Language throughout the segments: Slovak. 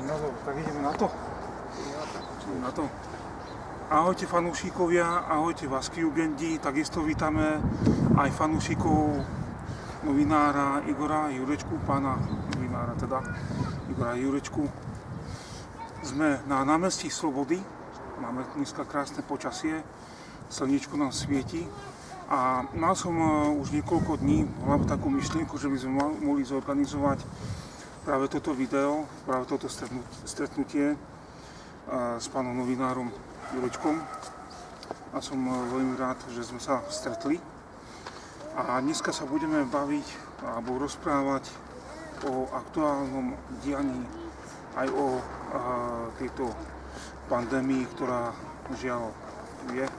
No dobre, tak ideme na to. Na to. Ahojte fanúšikovia, ahojte Vaskjugendi, takisto vítame aj fanúšikov novinára Igora Jurečku, pána novinára teda, Igora Jurečku. Sme na námestí Slobody, máme dneska krásne počasie, slniečko nám svieti a mal som už niekoľko dní hlavne takú myšlienku, že by sme mohli zorganizovať práve toto video, práve toto stretnutie s pánom novinárom Jurečkom a som veľmi rád, že sme sa stretli a dneska sa budeme baviť alebo rozprávať o aktuálnom dianí aj o tejto pandémii, ktorá žiaľ je.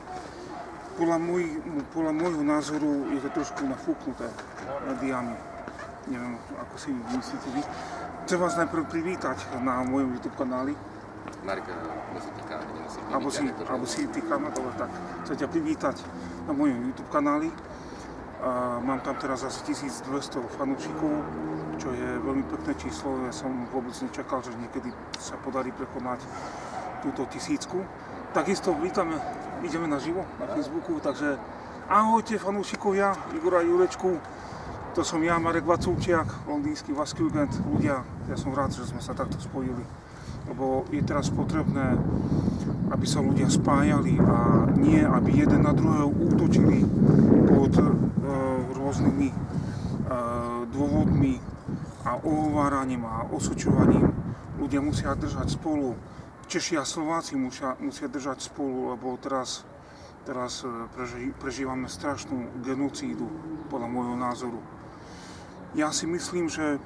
Podľa môjho názoru je to trošku nafúknuté médiami. Neviem, ako si myslíte vy. Chcem vás najprv privítať na mojom YouTube kanáli. Marek, musím týkať, nemusím Alebo si týkam, dobre, tak chcem ťa privítať na mojom YouTube kanáli. Mám tam teraz asi 1200 fanúšikov, čo je veľmi pekné číslo. Ja som vôbec nečakal, že niekedy sa podarí prekonať túto 1000. Takisto ideme naživo na Facebooku, takže ahojte fanúšikovia Igora Jurečku. To som ja, Marek Vaculčiak, londýnsky Vaskjugend. Ľudia, ja som rád, že sme sa takto spojili, lebo je teraz potrebné, aby sa ľudia spájali a nie, aby jeden na druhého útočili pod rôznymi dôvodmi a ohováraním a osočovaním. Ľudia musia držať spolu. Češi a Slováci musia držať spolu, lebo teraz prežívame strašnú genocídu, podľa môjho názoru. Ja si myslím, že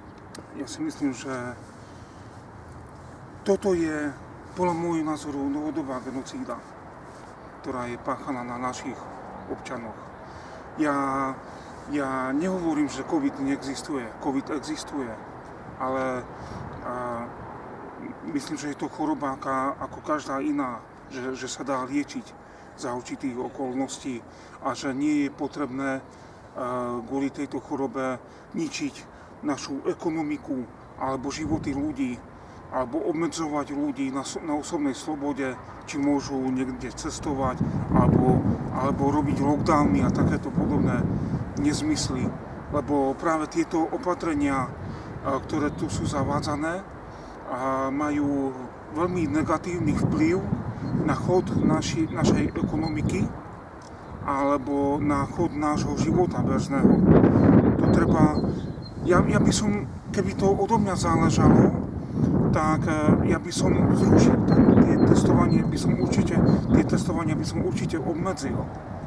toto je podľa môjho názoru novodobá genocída, ktorá je páchaná na našich občanoch. Ja nehovorím, že COVID neexistuje. COVID existuje, ale myslím, že je to choroba ako každá iná, že sa dá liečiť za určitých okolností a že nie je potrebné kvôli tejto chorobe ničiť našu ekonomiku alebo životy ľudí alebo obmedzovať ľudí na osobnej slobode, či môžu niekde cestovať alebo robiť lockdowny a takéto podobné nezmysly. Lebo práve tieto opatrenia, ktoré tu sú zavádzané, majú veľmi negatívny vplyv na chod našej ekonomiky alebo na chod nášho života bežného. To treba, ja by som, keby to odo mňa záležalo, tak ja by som zrušil tie testovania by som určite obmedzil.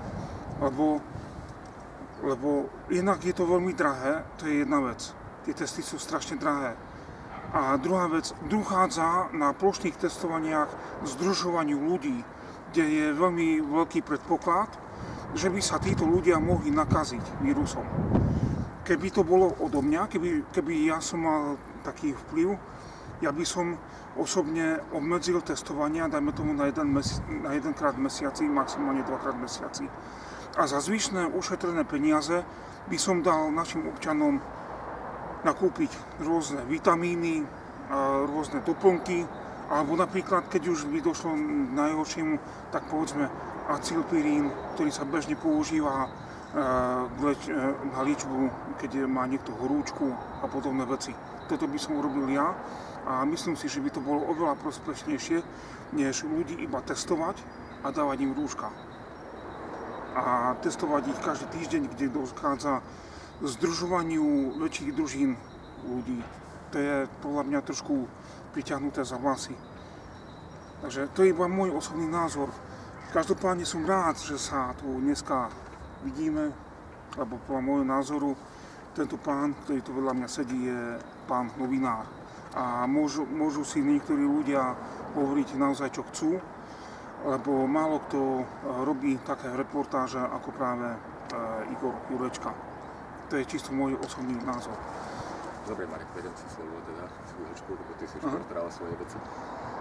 Lebo inak je to veľmi drahé, to je jedna vec. Tie testy sú strašne drahé. A druhá vec, dochádza na plošných testovaniach k združovaniu ľudí, kde je veľmi veľký predpoklad, že by sa títo ľudia mohli nakaziť vírusom. Keby to bolo odo mňa, keby ja som mal taký vplyv, ja by som osobne obmedzil testovania, dajme tomu na jedenkrát v mesiaci, maximálne 2-krát v mesiaci. A za zvyšné ušetrené peniaze by som dal našim občanom nakúpiť rôzne vitamíny, rôzne doplnky, alebo napríklad, keď už by došlo k najhoršiemu, tak povedzme acylpirín, ktorý sa bežne používa na liečbu, keď má niekto horúčku a podobné veci. Toto by som urobil ja a myslím si, že by to bolo oveľa prospešnejšie, než ľudí iba testovať a dávať im rúška. A testovať ich každý týždeň, kde dochádza k združovaniu väčších družín ľudí. To je podľa mňa trošku priťahnuté za vlasy. Takže to je iba môj osobný názor. Každopádne som rád, že sa tu dneska vidíme, lebo podľa môjho názoru tento pán, ktorý tu vedľa mňa sedí, je pán novinár. A môžu si niektorí ľudia hovoriť naozaj čo chcú, lebo málo kto robí také reportáže ako práve Igor Jurečka. To je čisto môj osobný názor. Dobre, Marek, vedem si slovo teda chvíľočku, lebo ty si už portral svoje veci.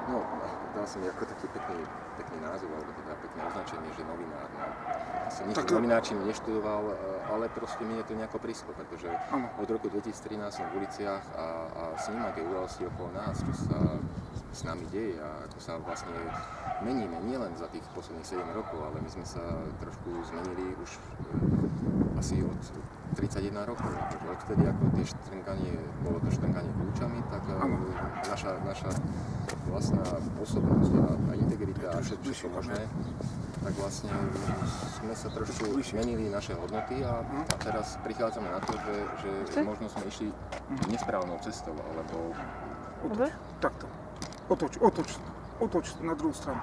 No, dal som ako taký pekný názov, alebo teda pekné označenie, že novinár. No. Ja som nikto novináčím neštudoval, ale proste mne to nejako prišlo, pretože od roku 2013 som v uliciach a snímam tie udalosti okolo nás, čo sa s nami deje a ako sa vlastne meníme nielen za tých posledných 7 rokov, ale my sme sa trošku zmenili už asi od 31 rokov. Odtedy, ako bolo to štrnganie kľúčami, tak naša vlastná osobnosť a integrita a všetko možné, tak vlastne sme sa trošku zmenili naše hodnoty a teraz prichádzame na to, že možno sme išli nesprávnou cestou, alebo... Takto. Otoč na druhú stranu.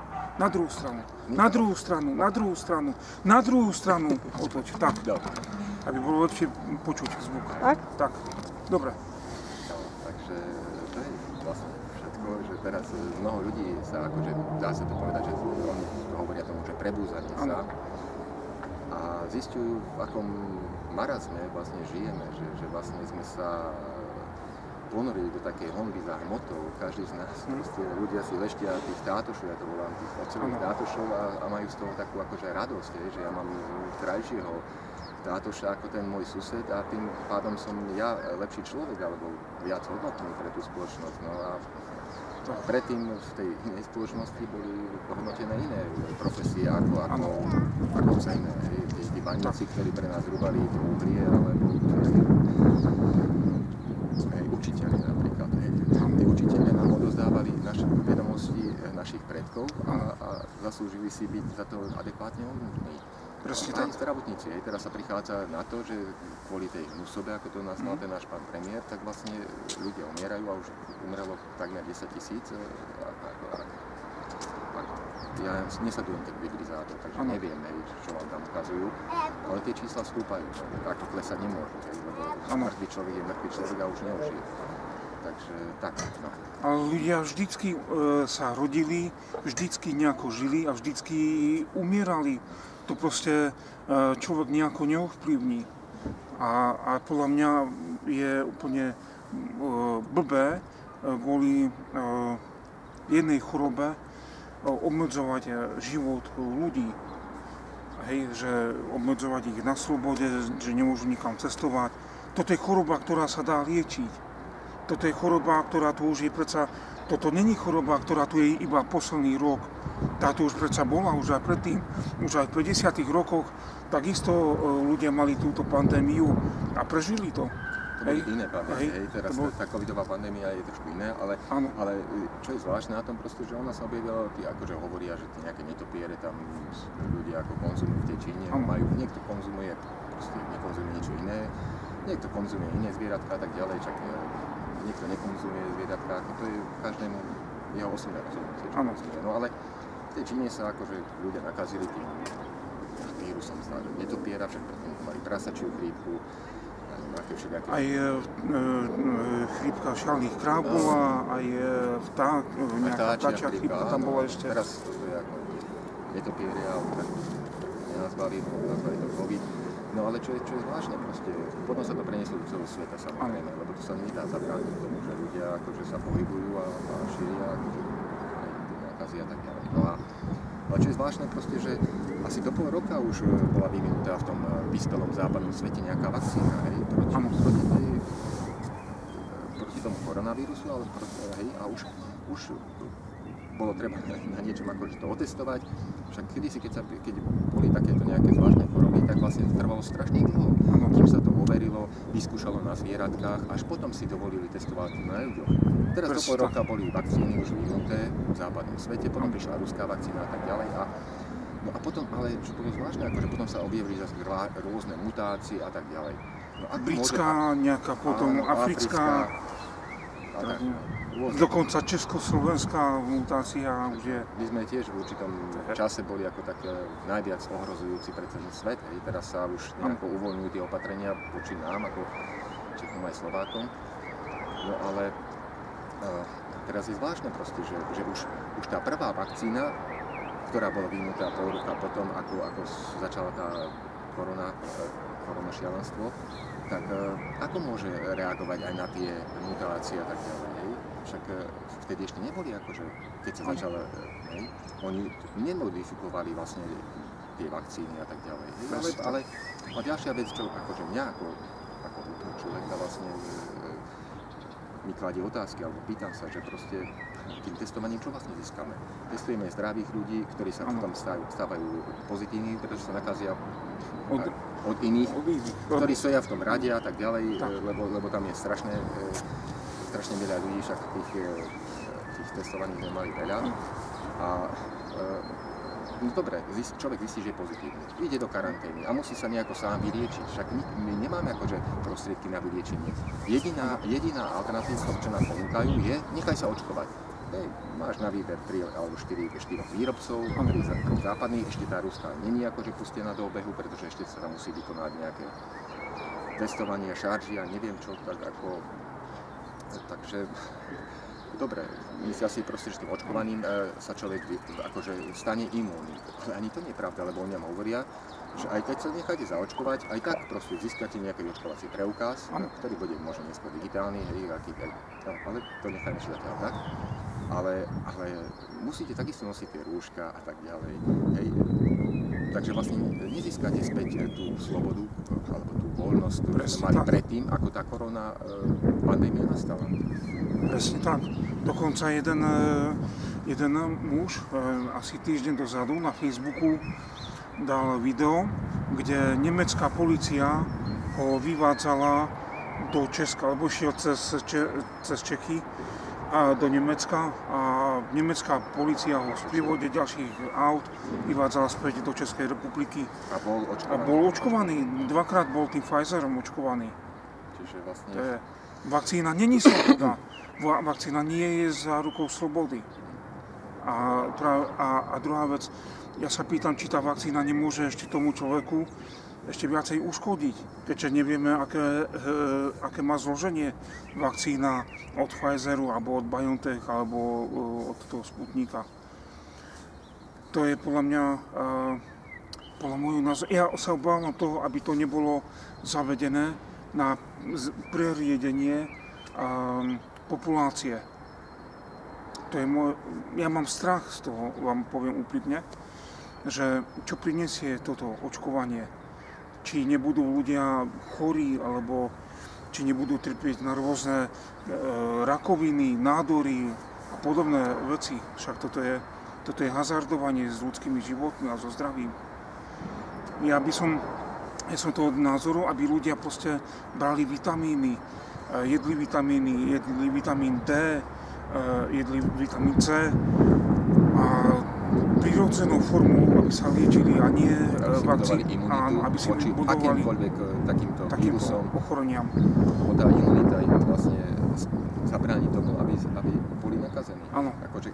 Na druhú stranu. Otoč. Tak. Aby bolo lepšie počuť zvuk. Tak. Dobre. No, takže to je vlastne všetko, že teraz mnoho ľudí sa akože, dá sa to povedať, že oni hovoria tomu, že prebúzanie sa a zistujú, v akom marazme vlastne žijeme, že vlastne sme sa ponorili do takej honby za hmotou, každý z nás, proste ľudia si leštia tých tátošov, ja to volám tých oceľových tátošov a majú z toho takú akože radosť, že ja mám krajšieho tátoša ako ten môj sused a tým pádom som ja lepší človek alebo viac hodnotný pre tú spoločnosť. No a predtým v tej inej spoločnosti boli hodnotené iné profesie ako cenné. Tí baníci, ktorí pre nás rúbali to uhlie, alebo učiteľi napríklad. Tí učiteľi nám odozdávali naše vedomosti našich predkov a zaslúžili si byť za to adekvátne odmenení. Aj zdravotníci. Teraz sa prichádza na to, že kvôli tej hnusobe, ako to nazval ten náš pán premiér, tak vlastne ľudia umierajú a už umrelo takmer 10 000. Ja nesledujem ten vigilizátor, takže neviem, čo vám tam ukazujú, ale tie čísla stúpajú, takto klesať nemôžu, lebo mŕtvý človek je mŕtvý človek a už neožije. Takže tak, no. Ale ľudia vždycky sa rodili, vždycky nejako žili a vždycky umierali. To proste človek nejako neovplyvní. A podľa mňa je úplne blbé kvôli jednej chorobe obmedzovať život ľudí. Hej, že obmedzovať ich na slobode, že nemôžu nikam cestovať. Toto je choroba, ktorá sa dá liečiť. Toto je choroba, ktorá tu už je predsa... Toto není choroba, ktorá tu je iba posledný rok. Táto už predsa bola už aj predtým, už aj v 50. rokoch. Takisto ľudia mali túto pandémiu a prežili to. To boli iné pandémie, teraz tá covidová pandémia je trošku iné, ale čo je zvláštne na tom proste, že ona sa objavila, akože hovoria, že tie nejaké netopiere tam ľudia ako konzumujú v tej Číne, niekto konzumuje, proste nekonzumuje niečo iné, niekto konzumuje iné zvieratka a tak ďalej, čak niekto nekonzumuje zvieratka, ako to je každému jeho osobné rozhodnutie, čo konzumuje. No ale v tej Číne sa akože ľudia nakazili tým vírusom, že netopiera, však predtým mali prasačiu chrípku, aj chrípka šalných kráv bola, aj nejaká vtáčia chrípka tam bola ešte. Teraz to je ako netopieria, ale tak nenazvali to COVID. No ale čo je zvláštne proste, potom sa to prenieslo do celého sveta samozrejme, lebo to sa nedá zabrániť tomu, že ľudia akože sa pohybujú a šíria akože nákazy a tak ďalej. No ale čo je zvláštne proste, že asi do pol roka už bola vyvinutá v tom vyspelom západnom svete nejaká vakcína, hej, proti tomu koronavírusu, ale a už bolo treba na niečom akože to otestovať. Však kedysi, keď boli takéto nejaké zvláštne choroby, tak vlastne to trvalo strašne dlho. Kým sa to overilo, vyskúšalo na zvieratkách, až potom si dovolili testovať na ľuďoch. Teraz do pol roka boli vakcíny už vyvinuté v západnom svete, potom prišla ruská vakcína a tak ďalej. No a potom, ale čo bolo zvláštne, akože potom sa objavili zase rôzne mutácie a tak ďalej. No, britská, nejaká potom africká, dokonca československá mutácia už je... My sme tiež v určitom čase boli ako také najviac ohrozujúci pre ten svet, hej. Teraz sa už nejako uvoľňujú tie opatrenia voči nám, ako Čechom aj Slovákom. No ale teraz je zvláštne proste, že už tá prvá vakcína, ktorá bola vyvinutá pol roka potom, ako začala tá koronašialenstvo, tak ako môže reagovať aj na tie mutácie a tak ďalej? však vtedy ešte neboli akože, keď sa začalo, oni nemodifikovali vlastne tie vakcíny a tak ďalej. Ale ďalšia vec, čo akože mňa ako človeka vlastne mi kladie otázky, alebo pýtam sa, že proste tým testovaním čo vlastne získame? Testujeme zdravých ľudí, ktorí sa potom stávajú pozitívni, pretože sa nakazia od iných, ktorí stoja v tom rade a tak ďalej, lebo tam je strašne veľa ľudí, však tých testovaných sme mali veľa. A no dobre, človek zistí, že je pozitívny. Ide do karantény a musí sa nejako sám vyliečiť. Však my nemáme akože prostriedky na vyliečenie. Jediná alternatíva, čo nám ponúkajú, je nechaj sa očkovať. Máš na výber 3 alebo 4 výrobcov, 3 západných, ešte tá ruská není akože pustená do obehu, pretože ešte sa tam musí vykonať nejaké testovanie, šaržia, neviem čo, tak ako... Takže... Dobre, myslia si proste, že tým očkovaním sa človek akože stane imúnny. Ale ani to nie je pravda, lebo oni nám hovoria, že aj keď sa necháte zaočkovať, aj tak proste získate nejaký očkovací preukaz, ktorý bude možno neskôr digitálny, ale to nechajme si zatiaľ tak. Ale musíte takisto nosiť tie rúška a tak ďalej. Hej. Takže vlastne nezískate späť tú slobodu alebo tú voľnosť, ktorú sme mali predtým, ako tá korona pandémia nastala. Presne tak. Dokonca jeden muž asi týždeň dozadu na Facebooku dal video, kde nemecká polícia ho vyvádzala do Česka, alebo šiel cez Čechy a do Nemecka a nemecká polícia ho v sprievode ďalších aut vyvádzala späť do Českej republiky. A bol očkovaný? A bol očkovaný. Dvakrát bol tým Pfizerom očkovaný. Čiže vlastne... Vakcína není sloboda. Vakcína nie je zárukou slobody. A druhá vec, ja sa pýtam, či tá vakcína nemôže ešte tomu človeku ešte viacej uškodiť, keďže nevieme, aké má zloženie vakcína od Pfizeru, alebo od BioNTech, alebo od toho Sputnika. To je podľa môjho názoru. Ja sa obávam toho, aby to nebolo zavedené na preriedenie populácie. Ja mám strach z toho, vám poviem úprimne, že čo prinesie toto očkovanie. Či nebudú ľudia chorí, alebo či nebudú trpieť na rôzne rakoviny, nádory a podobné veci. Však toto je hazardovanie s ľudskými životmi a so zdravím. Ja som toho názoru, aby ľudia proste brali vitamíny, jedli vitamín D, jedli vitamín C a prirodzenou formou, aby sa liečili a nie vakcíny, aby si budovali takýmto vírusom ochoreniam. Tá imunita im vlastne zabráni tomu, aby boli nakazení. Áno. Akože,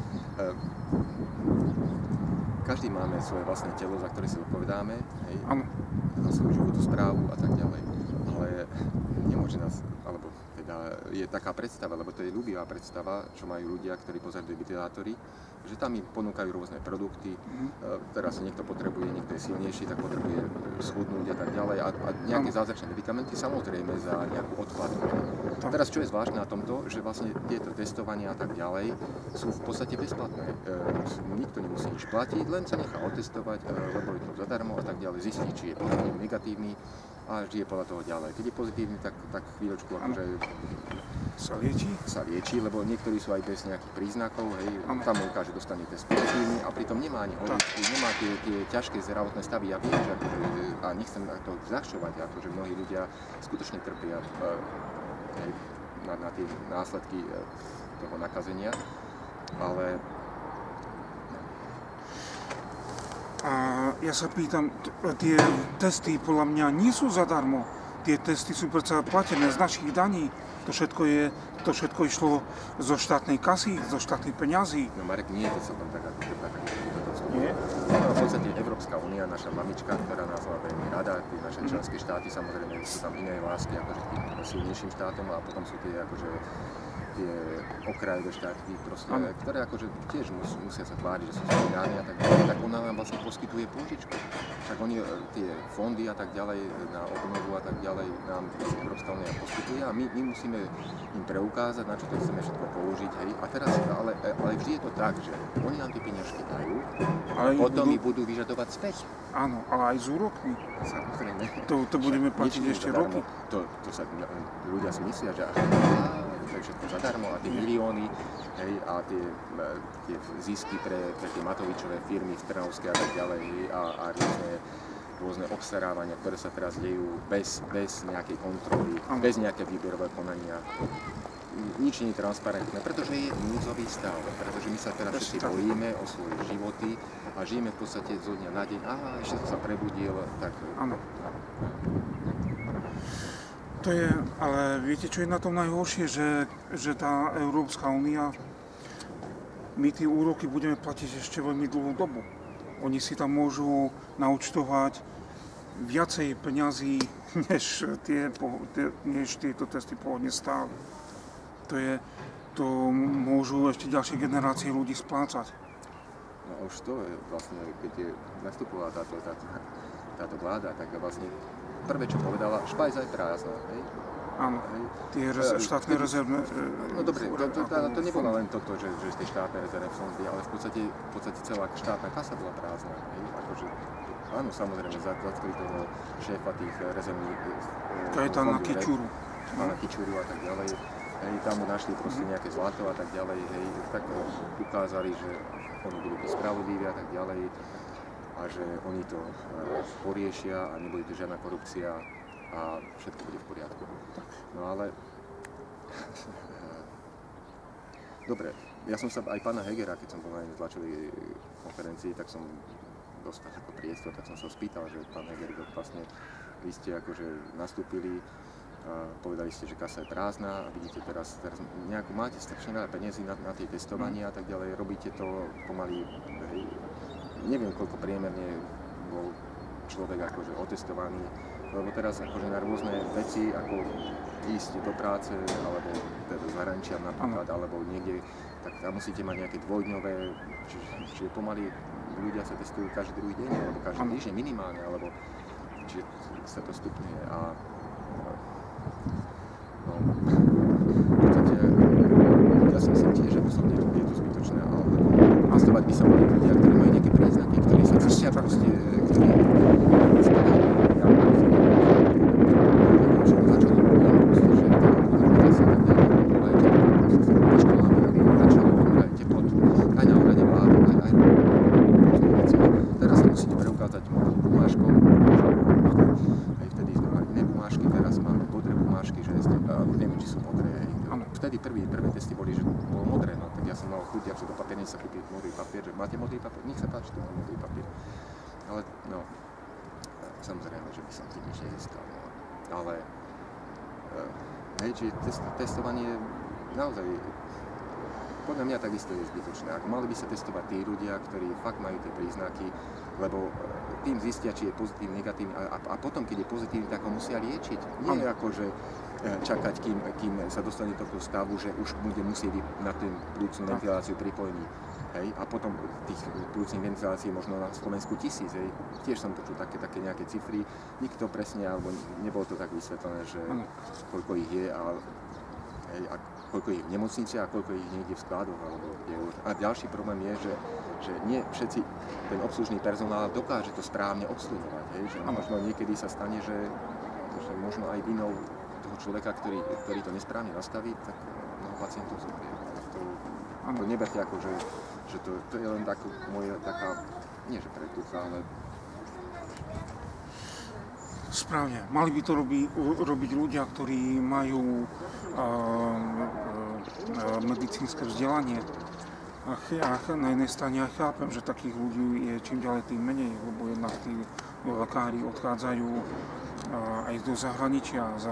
každý máme svoje vlastné telo, za ktoré si odpovedáme, za svoju životosprávu a tak ďalej. Ale nemôže nás, alebo teda je taká predstava, lebo to je ľúbivá predstava, čo majú ľudia, ktorí pozerajú ventilátory, že tam im ponúkajú rôzne produkty, teraz niekto potrebuje, niekto je silnejší, tak potrebuje schudnúť a tak ďalej a nejaké zázračné medikamenty, samozrejme za nejakú odplatu. Teraz čo je zvláštne na tomto, že vlastne tieto testovania a tak ďalej sú v podstate bezplatné. Nikto nemusí nič platiť, len sa nechá otestovať, lebo je to zadarmo a tak ďalej, zistí, či je pozitívny, negatívny a žije podľa toho ďalej. Keď je pozitívny, tak chvíľočku akože sa lieči, lebo niektorí sú aj bez nejakých príznakov, hej, tam ukáže, dostane test pozitívny a pritom nemá ani horúčku, nemá tie ťažké zdravotné stavy. Ja viem, že a nechcem to zľahčovať, akože mnohí ľudia skutočne trpia na tie následky toho nakazenia, ale... A ja sa pýtam, tie testy podľa mňa nie sú zadarmo. Tie testy sú predsa platené z našich daní. To všetko išlo zo štátnej kasy, zo štátnych peňazí. No Marek, nie je to celkom tak, ako nie? V podstate Európska únia, naša mamička, ktorá nás má veľmi rada, tie naše členské štáty, samozrejme sú tam iné lásky akože k tým silnejším štátom a potom sú tie akože tie okrajové štáty, proste, ktoré akože tiež musia sa tváriť, že sú solidárne a tak ďalej, tak ona nám vlastne poskytuje pôžičku. Však oni tie fondy a tak ďalej, na obnovu a tak ďalej nám Európska únia poskytuje a my musíme im preukázať, na čo to chceme všetko použiť, hej. A teraz, ale vždy je to tak, že oni nám tie peniažky dajú, ale potom ich budú vyžadovať späť. Áno, ale aj z úrokmi. Samozrejme. To budeme platiť ešte roky. To sa ľudia si myslia, že to je všetko zadarmo a tie milióny, hej, a tie zisky pre tie Matovičové firmy v Trnavskej a tak ďalej a rôzne obstarávania, ktoré sa teraz dejú bez nejakej kontroly, bez nejaké výberové konania. Nič nie je transparentné, pretože je núdzový stav, pretože my sa teraz všetci bojíme o svoje životy a žijeme v podstate zo dňa na deň. Ešte sa prebudil, tak... Áno. To je, ale viete, čo je na tom najhoršie, že tá Európska únia, my tie úroky budeme platiť ešte veľmi dlhú dobu. Oni si tam môžu naúčtovať viacej peňazí, než tieto testy pôvodne stáli. To môžu ešte ďalšie generácie ľudí splácať. No už to je vlastne, keď nastupovala táto vláda, tak vlastne prvé, čo povedala, špajza je prázdna, hej? Áno, tie štátne rezervné... No dobre, to nebolo len toto, že tie štátne rezervné fondy, ale v podstate celá štátna kasa bola prázdna, hej? Akože, áno, samozrejme, zatkli toho šéfa tých rezervných... Kajetána Kičuru. Pána Kičuru a tak ďalej. Hej, tam mu našli proste nejaké zlato a tak ďalej, hej, tak ukázali, že oni budú byť spravodliví a tak ďalej a že oni to poriešia a nebude to žiadna korupcia a všetko bude v poriadku. No ale... Dobre, ja som sa aj pána Hegera, keď som bol na tlačovej konferencii, tak som dostal ako priestor, tak som sa spýtal, že pán Heger, vlastne vy ste akože nastúpili, povedali ste, že kasa je prázdna a vidíte teraz nejakú, máte strašne veľa peniazy na tie testovania a tak ďalej, robíte to pomaly, hej, neviem koľko priemerne bol človek akože otestovaný, lebo teraz akože na rôzne veci, ako ísť do práce, alebo do zahraničia napríklad, alebo niekde, tak tam musíte mať nejaké dvojdňové, čiže pomaly ľudia sa testujú každý druhý deň, alebo každý týždeň minimálne, alebo čiže sa to stupňuje a no, v podstate, ja si myslím tiež, že osobne je to zbytočné, ale testovať by sa mali ľudia, ktorí majú nejaké príznaky, ktorí sa cítia proste, ktorí spadajú. Prvé testy boli, že bolo modré, no tak ja som mal chuť, ak sa do papiernice sa kúpiť modrý papier, že máte modrý papier, nech sa páči, tu mám modrý papier. Ale no, samozrejme, že by som tým nič nezískal, no. Ale hej, čiže testovanie naozaj, podľa mňa takisto je zbytočné. Ak mali by sa testovať tí ľudia, ktorí fakt majú tie príznaky, lebo tým zistia, či je pozitívny, negatívny a potom, keď je pozitívny, tak ho musia liečiť. Nie je ako, že čakať, kým sa dostane do toho stavu, že už bude musieť na tú plúcnu ventiláciu pripojený. Hej? A potom tých plúcnych ventilácií možno na Slovensku 1000. Hej? Tiež som počul také nejaké cifry. Nikto presne, alebo nebolo to tak vysvetlené, že koľko ich je a koľko ich v nemocnici a koľko ich niekde v skladoch. A ďalší problém je, že nie všetci ten obslužný personál dokáže to správne obsluhovať. Hej? Že možno niekedy sa stane, že možno aj vinou toho človeka, ktorý to nesprávne nastaví, tak mnoho pacientov zomrie. To neberte ako, že to je len taká, nie že predtucha, ale... Správne. Mali by to robiť ľudia, ktorí majú medicínske vzdelanie. A na jednej strane ja chápem, že takých ľudí je čím ďalej tým menej, lebo jednak tí lekári odchádzajú aj do zahraničia za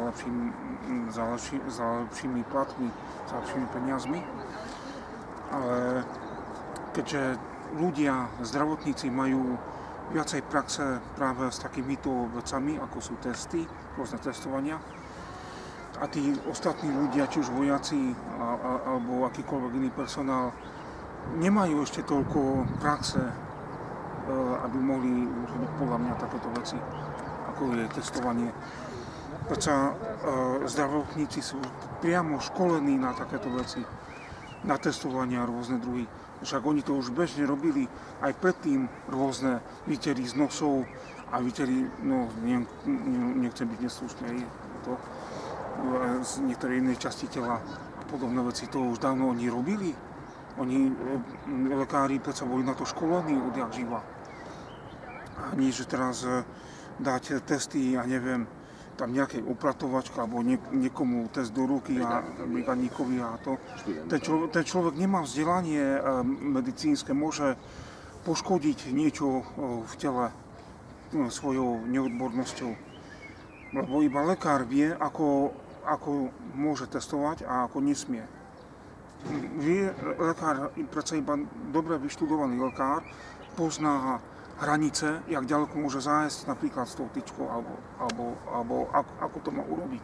lepšími platmi, za lepšími peniazmi. Ale keďže ľudia, zdravotníci majú viacej praxe práve s takýmito vecami, ako sú testy, rôzne testovania, a tí ostatní ľudia, či už vojaci alebo akýkoľvek iný personál, nemajú ešte toľko praxe, aby mohli urobiť podľa mňa takéto veci, ako je testovanie. Pretože zdravotníci sú priamo školení na takéto veci, na testovanie a rôzne druhy. Však oni to už bežne robili aj predtým, rôzne výtery z nosov a výtery, no nechcem byť neslušný, z niektorej inej časti tela a podobné veci, to už dávno oni robili. Oni, lekári, predsa boli na to školení odjak živa. A nie, že teraz dáte testy, ja neviem, tam nejakej upratovačka alebo niekomu test do ruky a mechaníkovi a to. Ten človek nemá vzdelanie medicínske, môže poškodiť niečo v tele svojou neodbornosťou. Lebo iba lekár vie, ako môže testovať a ako nesmie. Vie lekár, predsa iba dobre vyštudovaný lekár, pozná hranice, jak ďaleko môže zájsť napríklad s tou tyčkou, alebo ako to má urobiť.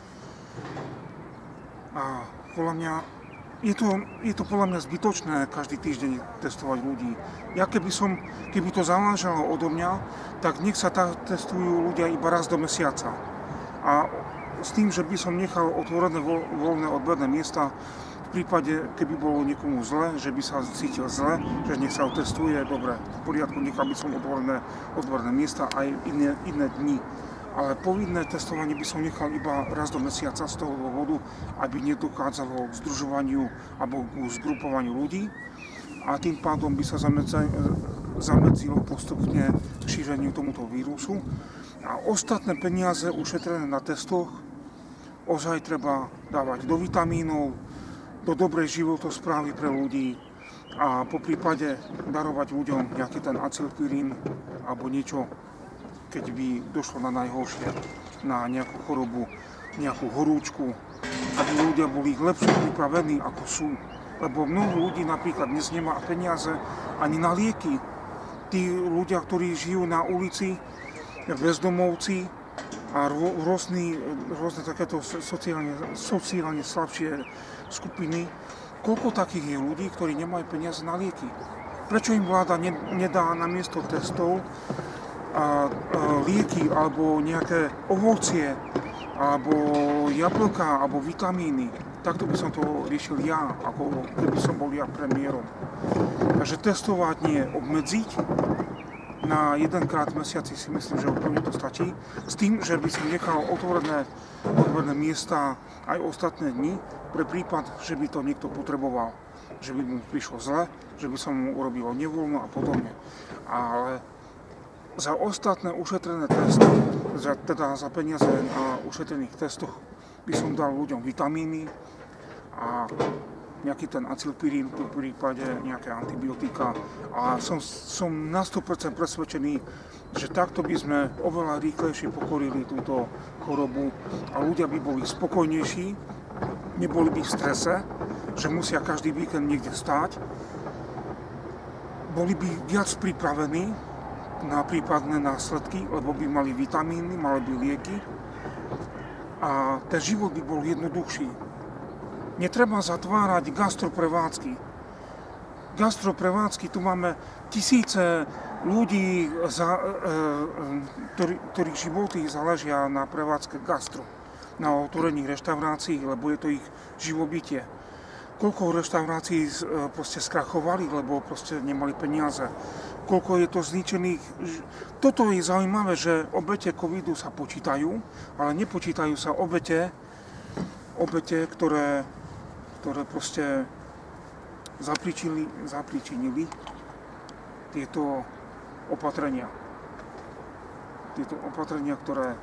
A podľa mňa je to podľa mňa zbytočné každý týždeň testovať ľudí. Ja keby to záležalo odo mňa, tak nech sa testujú ľudia iba raz do mesiaca. A s tým, že by som nechal otvorené voľné odberné miesta, v prípade, keby bolo niekomu zle, že by sa cítil zle, že nech sa otestuje, dobre, v poriadku, nechal by som otvorené odberné miesta aj iné dni. Ale povinné testovanie by som nechal iba raz do mesiaca z toho dôvodu, aby nedochádzalo k združovaniu alebo k zgrupovaniu ľudí a tým pádom by sa zamedzilo postupne šíreniu tomuto vírusu. A ostatné peniaze ušetrené na testoch ozaj treba dávať do vitamínov, do dobrej životosprávy pre ľudí a po prípade darovať ľuďom nejaký ten acylpyrín alebo niečo, keď by došlo na najhoršie, na nejakú chorobu, nejakú horúčku, aby ľudia boli lepšie pripravení ako sú. Lebo mnoho ľudí napríklad dnes nemá peniaze ani na lieky. Tí ľudia, ktorí žijú na ulici, bezdomovci a rôzne takéto sociálne slabšie skupiny, koľko takých je ľudí, ktorí nemajú peniaze na lieky. Prečo im vláda nedá namiesto testov lieky alebo nejaké ovocie alebo jablká alebo vitamíny? Takto by som to riešil ja, ako keby som bol ja premiérom. Takže testovať nie, obmedziť. Na jedenkrát v mesiaci si myslím, že úplne to stačí. S tým, že by som nechal otvorené odberné miesta aj ostatné dni, pre prípad, že by to niekto potreboval. Že by mu prišlo zle, že by som mu urobil nevoľno a podobne. Ale za ostatné ušetrené testy, teda za peniaze na ušetrených testoch, by som dal ľuďom vitamíny a nejaký ten acylpyrín, v prípade nejaké antibiotika. A som na 100% presvedčený, že takto by sme oveľa rýchlejšie pokorili túto chorobu a ľudia by boli spokojnejší, neboli by v strese, že musia každý víkend niekde stáť, boli by viac pripravení na prípadné následky, lebo by mali vitamíny, mali by lieky a ten život by bol jednoduchší. Netreba zatvárať gastroprevádzky. Gastroprevádzky, tu máme tisíce ľudí, ktorých životy záležia na prevádzke gastro, na otvorených reštaurácií, lebo je to ich živobytie. Koľko reštaurácií proste skrachovali, lebo proste nemali peniaze. Koľko je to zničených. Toto je zaujímavé, že obete covidu sa počítajú, ale nepočítajú sa obete, ktoré proste zapričinili tieto opatrenia. Tieto opatrenia, ktoré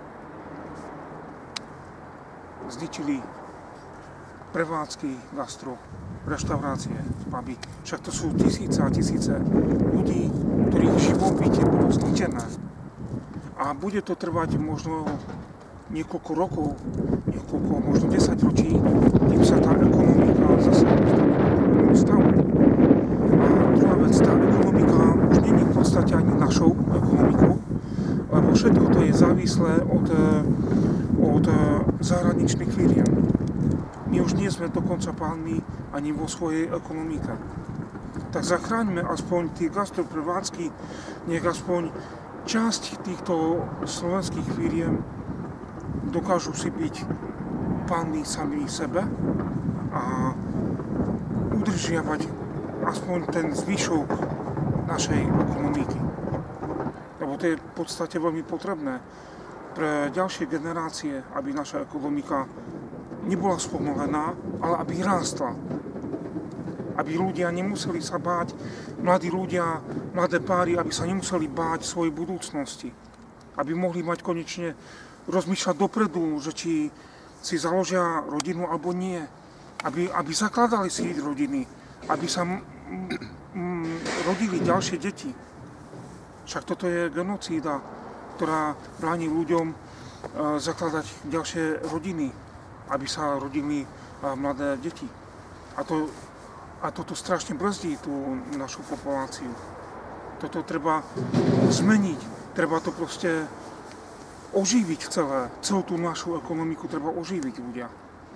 zničili prevádzky, gastro, reštaurácie, puby. Však to sú tisíce a tisíce ľudí, ktorých živobytie bolo zničené. A bude to trvať možno niekoľko rokov, možno 10 ročí, kým sa tá ekonomika zase dostane do pôvodného stavu. A druhá vec, tá ekonomika už nie je v podstate ani našou ekonomikou, lebo všetko to je závislé od od zahraničných firiem. My už nie sme dokonca pánmi ani vo svojej ekonomike. Tak zachráňme aspoň tie gastroprevádzky, nech aspoň časť týchto slovenských firiem dokážu si byť pánmi sami sebe a udržiavať aspoň ten zvyšok našej ekonomiky. Lebo to je v podstate veľmi potrebné pre ďalšie generácie, aby naša ekonomika nebola spomolená, ale aby rástla. Aby ľudia nemuseli sa báť, mladí ľudia, mladé páry, aby sa nemuseli báť svojej budúcnosti. Aby mohli mať konečne rozmýšľať dopredu, že či si založia rodinu alebo nie. Aby zakladali si rodiny, aby sa rodili ďalšie deti. Však toto je genocída, ktorá bráni ľuďom zakladať ďalšie rodiny, aby sa rodili mladé deti. A toto strašne brzdí tú našu populáciu. Toto treba zmeniť, treba to proste oživiť celú tú našu ekonomiku treba oživiť ľudia.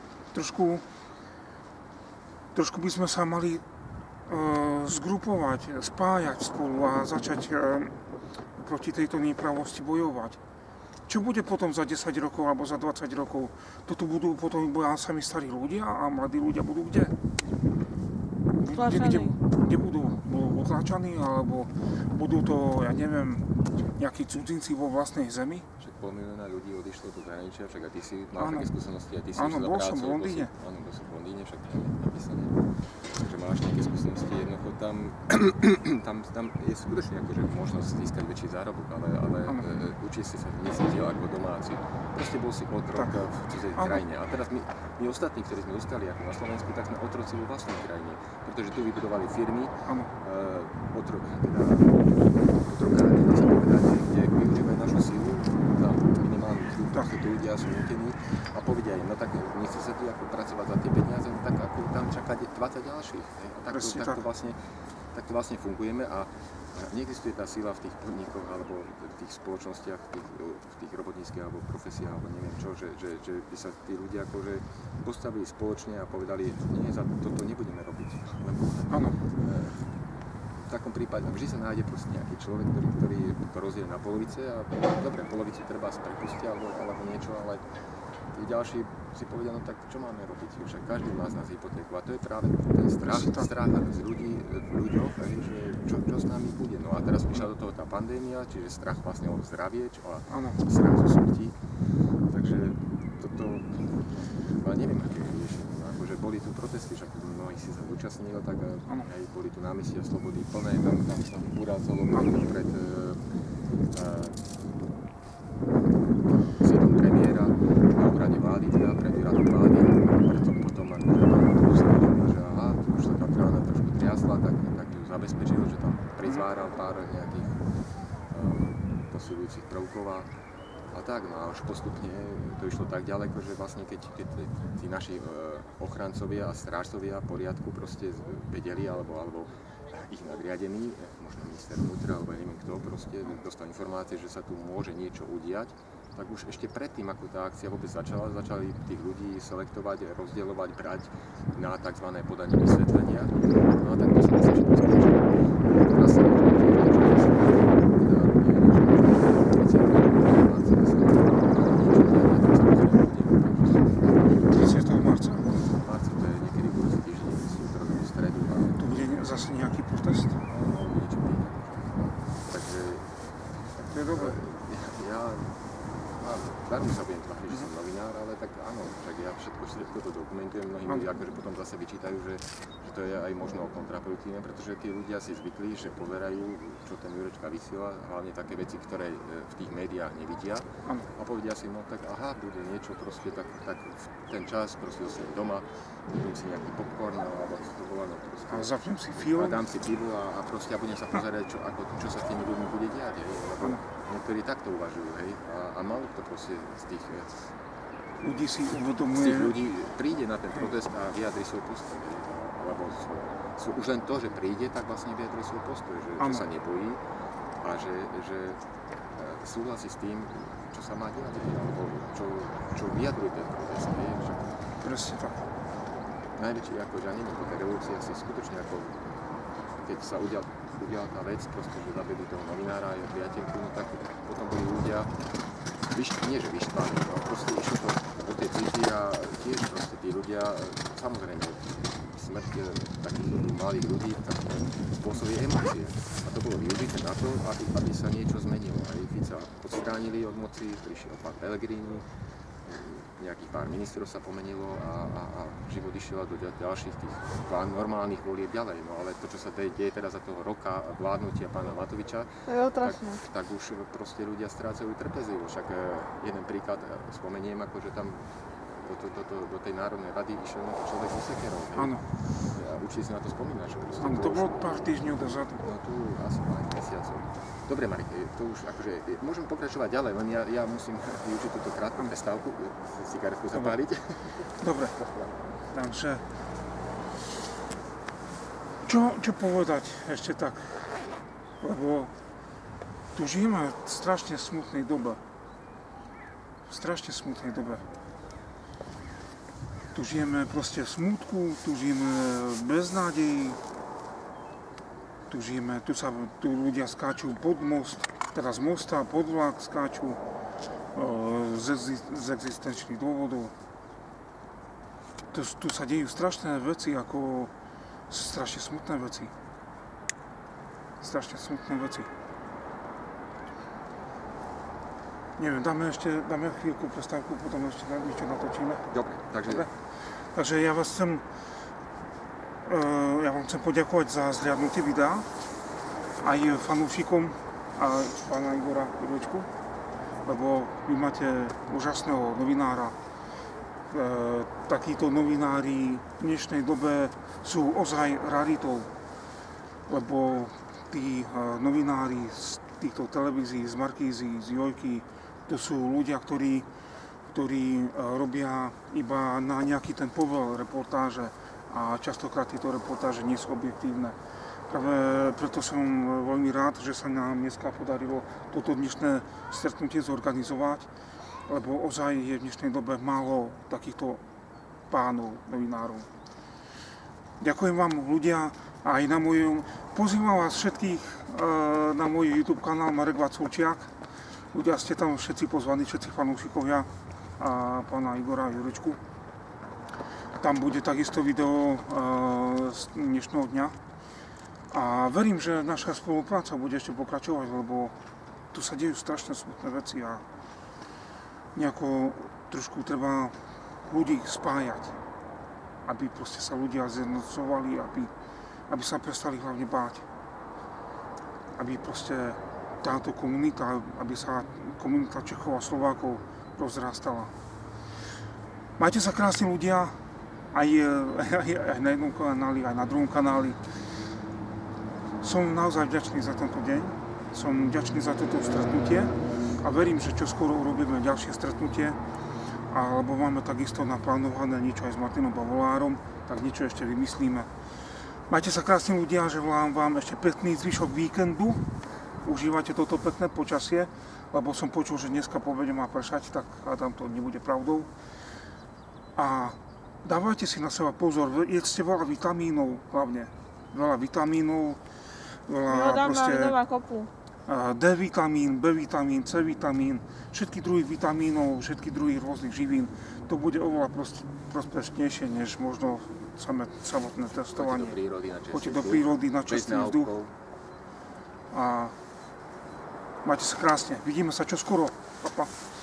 Trošku by sme sa mali zgrupovať, spájať spolu a začať proti tejto nepravosti bojovať. Čo bude potom za 10 rokov alebo za 20 rokov? Toto budú potom sami starí ľudia a mladí ľudia budú kde? Kde budú? Budú utláčaní alebo budú to, ja neviem, nejakí cudzinci vo vlastnej zemi? Však 500 000 ľudí odišlo do zahraničia, však a ty si mal také skúsenosti, a ty si áno, bol som v Londýne. Áno, bol som v Londýne, však napísané. Takže máš nejaké skúsenosti, jednoducho tam je skutočne akože možnosť získať väčší zárobok, ale učí si sa necítil ako domáci. Proste bol si otrok v cudzej krajine. A teraz my ostatní, ktorí sme zostali ako na Slovensku, tak sme otroci vo vlastnej krajine. Pretože tu vybudovali firmy, otrokári, dá sa povedať, kde využívajú našu silu, tam minimálne tu ľudia sú nútení a povedia im, no tak nechce sa tu ako pracovať za tie peniaze, no tak ako tam čaká 20 ďalších. Takto vlastne fungujeme a neexistuje tá sila v tých podnikoch alebo v tých spoločnostiach, v tých robotníckych alebo profesiách alebo neviem čo, že by sa tí ľudia akože postavili spoločne a povedali, nie, za toto nebudeme robiť. Lebo v takom prípade vždy sa nájde proste nejaký človek, ktorý to rozdelie na polovice a dobre, polovicu treba prepustia alebo niečo, ale tí ďalší si povedia, no tak čo máme robiť, však každý má z nás hypotéku a to je práve ten strach z ľudí v ľuďoch, že čo s nami bude. No a teraz prišla do toho tá pandémia, čiže strach vlastne o zdravie, strach zo smrti, takže toto, ale neviem, aké je riešenie. Akože boli tu protesty, však mnohí si sa zúčastnili, tak aj boli tu námestia Slobody plné, tam sa urádzalo pred sídlom premiéra na úrade vlády, teda pred úradom vlády. Potom akože sa uvedomil, že aha, tu už sa tá krána trošku triasla, tak ju zabezpečil, že tam prizváral pár nejakých posilujúcich prvkov a tak, no a už postupne to išlo tak ďaleko, že vlastne keď tí naši ochrancovia a strážcovia poriadku proste vedeli, alebo ich nadriadení, možno minister vnútra, alebo neviem kto, proste dostal informácie, že sa tu môže niečo udiať, tak už ešte predtým, ako tá akcia vôbec začali tých ľudí selektovať, rozdielovať, brať na tzv. Podanie vysvetlenia. No a tak to sa myslím, že to skončilo. Teraz sa zase nejaký protest. Takže to je dobré. Ja veľmi sa budem tváriť, že som novinár, ale tak áno, však ja všetko toto dokumentujem, mnohí ľudia akože potom zase vyčítajú, že to je aj možno kontraproduktívne, pretože tí ľudia si zvykli, že pozerajú, čo ten Jurečka vysiela, hlavne také veci, ktoré v tých médiách nevidia a povedia si, no tak aha, bude niečo proste, tak v ten čas proste zostanem doma, kúpim si nejaký popcorn alebo čo to volá, no proste. A zapnem si film. A dám si pivo a proste ja budem sa pozerať, čo sa s tými ľuďmi bude diať, lebo niektorí takto uvažujú, hej, a málo kto proste z tých ľudí si uvedomuje. Z tých ľudí príde na ten protest a vyjadri svoj postoj, alebo už len to, že príde, tak vlastne vyjadri svoj postoj, že sa nebojí a že súhlasí s tým, čo sa má diať, alebo čo vyjadruje ten protest. Presne tak. Najväčší, akože ja neviem, po tej revolúcii asi skutočne ako keď sa udiala tá vec, proste, že zavedli toho novinára a jeho priateľku, no tak potom boli ľudia, nie že vyštvaní, no proste išlo to do tej city a tiež proste tí ľudia, samozrejme, smrť takých malých ľudí tak spôsobí emócie. A to bolo využité na to, aby sa niečo zmenilo. Aj Fica odstránili od moci, prišiel pán Pellegrini, nejakých pár ministrov sa pomenilo a život išiel do ďalších tých normálnych volieb ďalej. No ale to, čo sa deje teraz za toho roka vládnutia pána Matoviča, tak už proste ľudia strácajú trpezlivosť. Však jeden príklad spomeniem, akože tam do tej Národnej rady išiel človek so sekerou. Áno. Určite si na to spomínaš. Áno, to bolo pár týždňov dozadu. No tu asi pár mesiacov. Dobre, Marek, to už akože, môžem pokračovať ďalej, len ja musím využiť túto krátku prestávku, cigaretku zapáliť. Dobre, takže čo povedať ešte tak, lebo tu žijeme v strašne smutnej dobe. Tu žijeme proste v smútku, tu žijeme v beznádeji, tu ľudia skáču pod most, teraz z mosta, pod vlak skáču z existenčných dôvodov. Tu sa dejú strašné veci, ako strašne smutné veci. Neviem, dáme chvíľku prestávku, potom ešte niečo natočíme. Dobre, takže ja vám chcem poďakovať za zhliadnutie videa, aj fanúšikom a pána Igora Jurečku, lebo vy máte úžasného novinára. Takíto novinári v dnešnej dobe sú ozaj raritou, lebo tí novinári z týchto televízií, z Markízy, z Jojky, to sú ľudia, ktorí robia iba na nejaký ten povel reportáže a častokrát tieto reportáže nie sú objektívne. Práve preto som veľmi rád, že sa nám dneska podarilo toto dnešné stretnutie zorganizovať, lebo ozaj je v dnešnej dobe málo takýchto pánov, novinárov. Ďakujem vám ľudia aj pozývam vás všetkých na môj YouTube kanál Marek Vaculčiak. Ľudia, ste tam všetci pozvaní, všetci fanúšikovia a pána Igora Jurečku. Tam bude takisto video z dnešného dňa. A verím, že naša spolupráca bude ešte pokračovať, lebo tu sa dejú strašné smutné veci a nejako trošku treba ľudí spájať, aby proste sa ľudia zjednocovali, aby sa prestali hlavne báť. Aby proste táto komunita, aby sa komunita Čechov a Slovákov rozrastala. Majte sa krásni ľudia, aj na jednom kanáli, aj na druhom kanáli. Som naozaj vďačný za tento deň, som vďačný za toto stretnutie a verím, že čoskoro urobíme ďalšie stretnutie, alebo máme takisto naplánované niečo aj s Martinom Bavolárom, tak niečo ešte vymyslíme. Majte sa krásni ľudia, želám vám ešte pekný zvyšok víkendu. Užívajte toto pekné počasie, lebo som počul, že dneska po obede má pršať, tak hádam to nebude pravdou. A dávajte si na seba pozor, jedzte veľa vitamínov hlavne. Veľa vitamínov, veľa proste D vitamín, B vitamín, C vitamín, všetky druhy vitamínov, všetky druhy rôznych živín. To bude oveľa prospešnejšie, než možno samotné testovanie. Choďte do prírody na čistý vzduch. A majte sa krásne. Vidíme sa čoskoro. Pa, pa.